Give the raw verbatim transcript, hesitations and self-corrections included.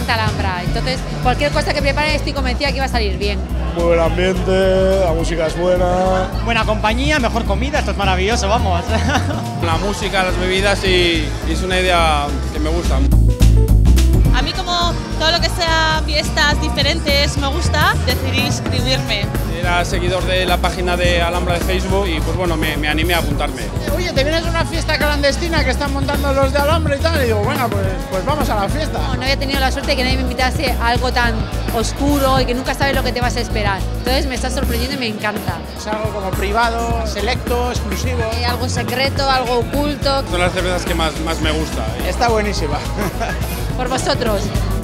encanta Alhambra, entonces cualquier cosa que preparen estoy convencida que va a salir bien. Muy buen ambiente, la música es buena. Buena compañía, mejor comida, esto es maravilloso, vamos. La música, las bebidas y, y es una idea que me gusta. A mí como todo lo que sea fiestas diferentes me gusta, decidí inscribirme. Era seguidor de la página de Alhambra de Facebook y pues bueno, me, me animé a apuntarme. Oye, te vienes a una fiesta clandestina que están montando los de Alhambra y tal, y digo, bueno, pues, pues vamos a la fiesta. No, no había tenido la suerte de que nadie me invitase a algo tan oscuro y que nunca sabes lo que te vas a esperar. Entonces me está sorprendiendo y me encanta. Es algo como privado, selecto, exclusivo. Eh, algo secreto, algo oculto. Son las cervezas que más, más me gusta. Está buenísima. Por vosotros.